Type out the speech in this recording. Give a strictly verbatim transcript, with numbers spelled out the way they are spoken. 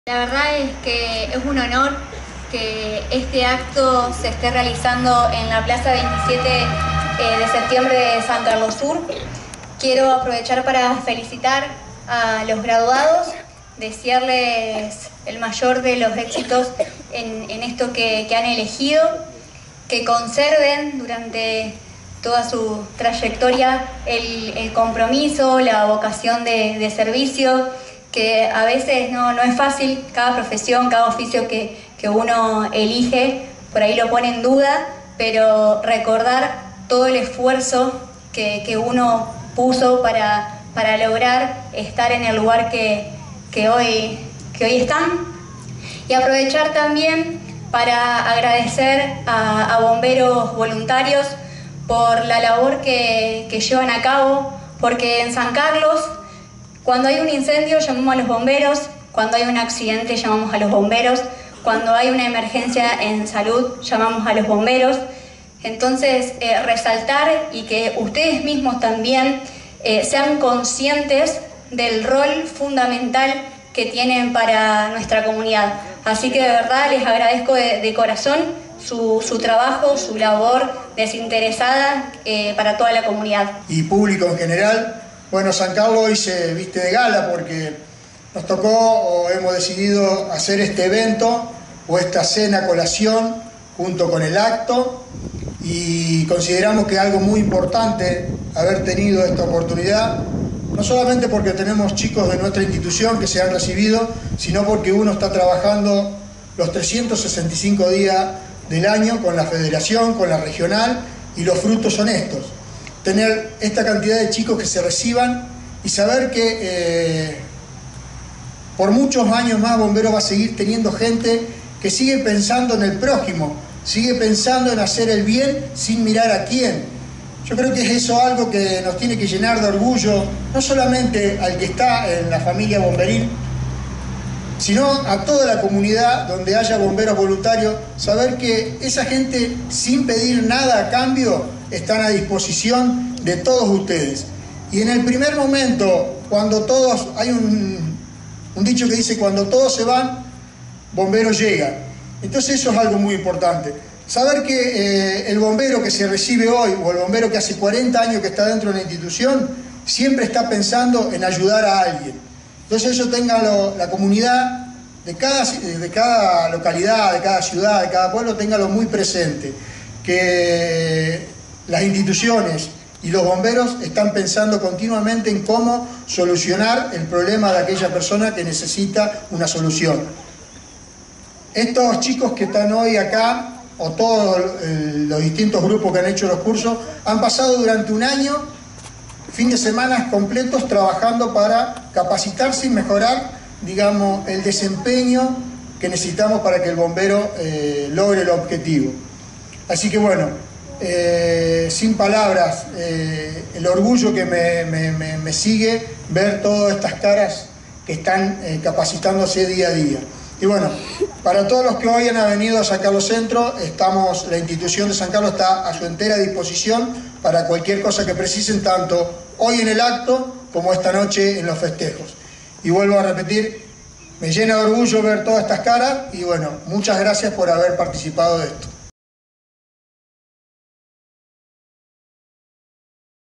La verdad es que es un honor que este acto se esté realizando en la Plaza veintisiete de septiembre de San Carlos Sur. Quiero aprovechar para felicitar a los graduados, desearles el mayor de los éxitos en, en esto que, que han elegido, que conserven durante toda su trayectoria el, el compromiso, la vocación de, de servicio, que a veces no, no es fácil. Cada profesión, cada oficio que, que uno elige, por ahí lo pone en duda, pero recordar todo el esfuerzo que, que uno puso para, para lograr estar en el lugar que, que, hoy, que hoy están. Y aprovechar también para agradecer a, a bomberos voluntarios por la labor que, que llevan a cabo, porque en San Carlos, cuando hay un incendio llamamos a los bomberos, cuando hay un accidente llamamos a los bomberos, cuando hay una emergencia en salud llamamos a los bomberos. Entonces, eh, resaltar y que ustedes mismos también eh, sean conscientes del rol fundamental que tienen para nuestra comunidad. Así que de verdad les agradezco de, de corazón su, su trabajo, su labor desinteresada eh, para toda la comunidad. Y público en general. Bueno, San Carlos hoy se viste de gala porque nos tocó o hemos decidido hacer este evento o esta cena colación junto con el acto, y consideramos que es algo muy importante haber tenido esta oportunidad, no solamente porque tenemos chicos de nuestra institución que se han recibido, sino porque uno está trabajando los trescientos sesenta y cinco días del año con la federación, con la regional, y los frutos son estos. Tener esta cantidad de chicos que se reciban y saber que eh, por muchos años más Bomberos va a seguir teniendo gente que sigue pensando en el prójimo, sigue pensando en hacer el bien sin mirar a quién. Yo creo que es eso algo que nos tiene que llenar de orgullo, no solamente al que está en la familia bomberil, sino a toda la comunidad donde haya bomberos voluntarios, saber que esa gente, sin pedir nada a cambio, están a disposición de todos ustedes. Y en el primer momento, cuando todos, hay un, un dicho que dice, cuando todos se van, bomberos llegan. Entonces eso es algo muy importante. Saber que eh, el bombero que se recibe hoy, o el bombero que hace cuarenta años que está dentro de la institución, siempre está pensando en ayudar a alguien. Entonces eso tenga lo, la comunidad de cada, de cada localidad, de cada ciudad, de cada pueblo, téngalo muy presente. Que las instituciones y los bomberos están pensando continuamente en cómo solucionar el problema de aquella persona que necesita una solución. Estos chicos que están hoy acá, o todos los distintos grupos que han hecho los cursos, han pasado durante un año, fin de semana completos, trabajando para capacitarse y mejorar, digamos, el desempeño que necesitamos para que el bombero eh, logre el objetivo. Así que bueno, eh, sin palabras, eh, el orgullo que me, me, me, me sigue ver todas estas caras que están eh, capacitándose día a día. Y bueno, para todos los que hoy han venido a San Carlos Centro, estamos, la institución de San Carlos está a su entera disposición para cualquier cosa que precisen, tanto hoy en el acto como esta noche en los festejos. Y vuelvo a repetir, me llena de orgullo ver todas estas caras y bueno, muchas gracias por haber participado de esto.